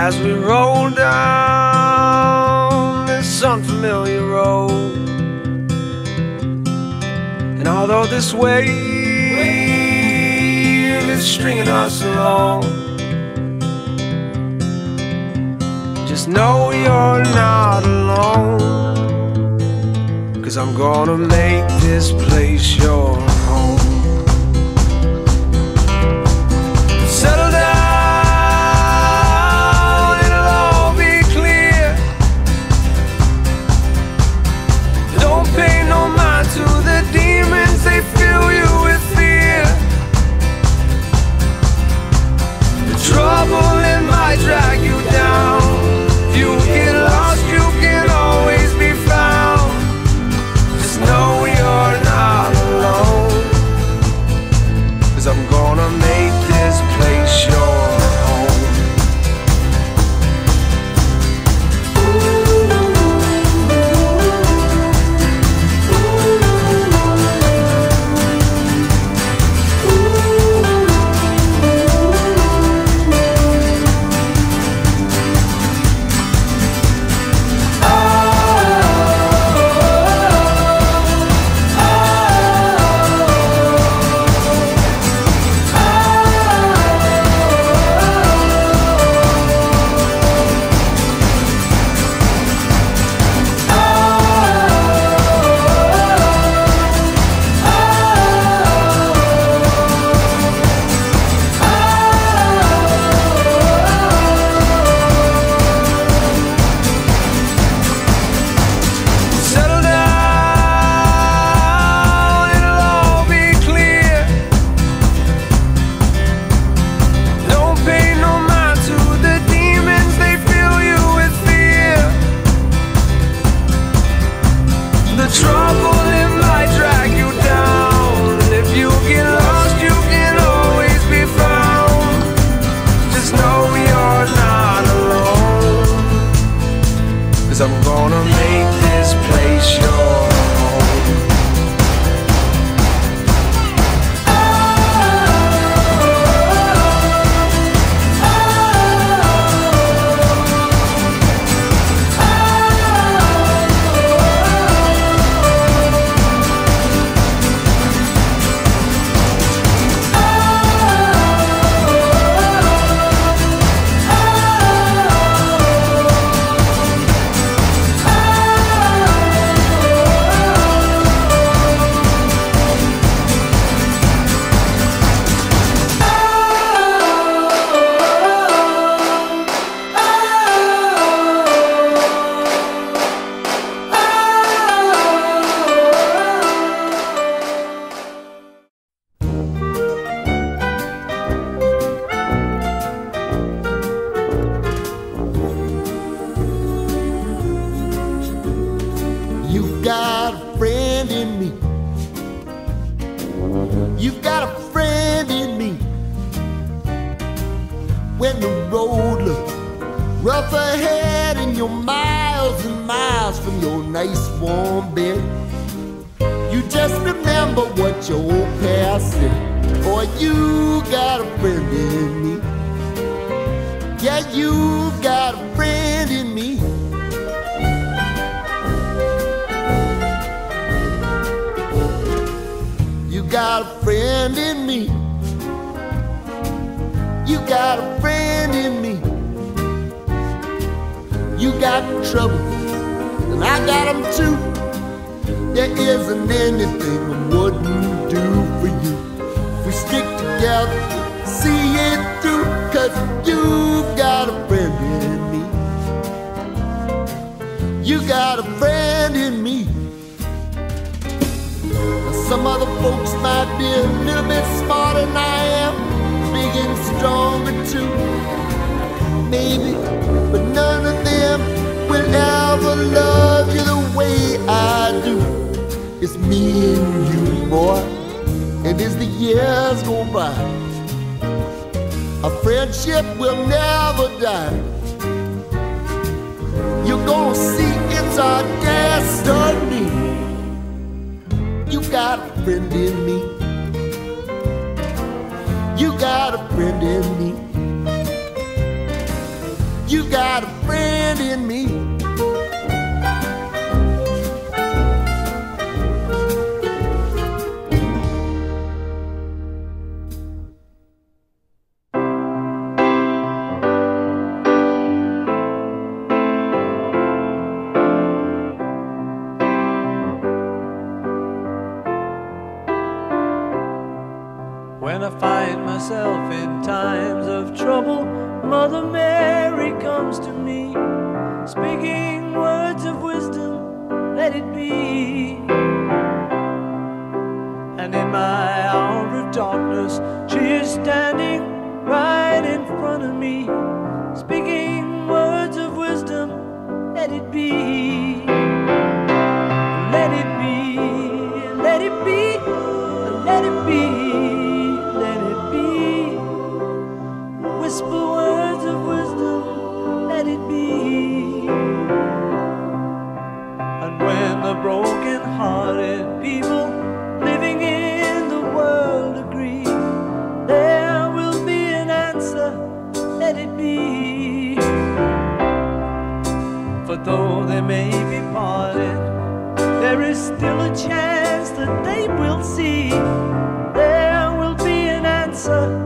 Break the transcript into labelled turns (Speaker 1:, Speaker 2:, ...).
Speaker 1: as we roll down this unfamiliar road. And although this wave is stringing us along, just know you're not alone, 'cause I'm gonna make this place your home. Settle down, it'll all be clear. Don't pay no mind to the demons, they fill you with fear. The trouble, it might drag you down. If you get lost, you can always be found. Just know you're not alone, 'cause I'm gonna make this place your home. I'm gonna make this place your home.
Speaker 2: You've got a friend in me. You've got a friend in me. When the road looks rough ahead and you're miles and miles from your nice warm bed, you just remember what your old past said. Boy, you got a friend in me. Yeah, you've got a friend in me. You got a friend in me. You got a friend in me. You got trouble, and I got them too. There isn't anything I wouldn't do for you. If we stick together, see it through, 'cause you've got a friend in me. You got a friend in me. Some other folks might be a little bit smarter than I am, big and stronger too, maybe, but none of them will ever love you the way I do. It's me and you, boy, and as the years go by, our friendship will never die. You're gonna see it's our destiny. You got a friend in me. You got a friend in me. you got a friend in me.
Speaker 3: When I find myself in times of trouble, Mother Mary comes to me, speaking words of wisdom, let it be. And in my hour of darkness, she is standing right in front of me, speaking words of wisdom, let it be. Let it be, let it be, let it be. Whisper words of wisdom, let it be. And when the broken-hearted people living in the world agree, there will be an answer, let it be. For though they may be parted, there is still a chance that they will see. There will be an answer,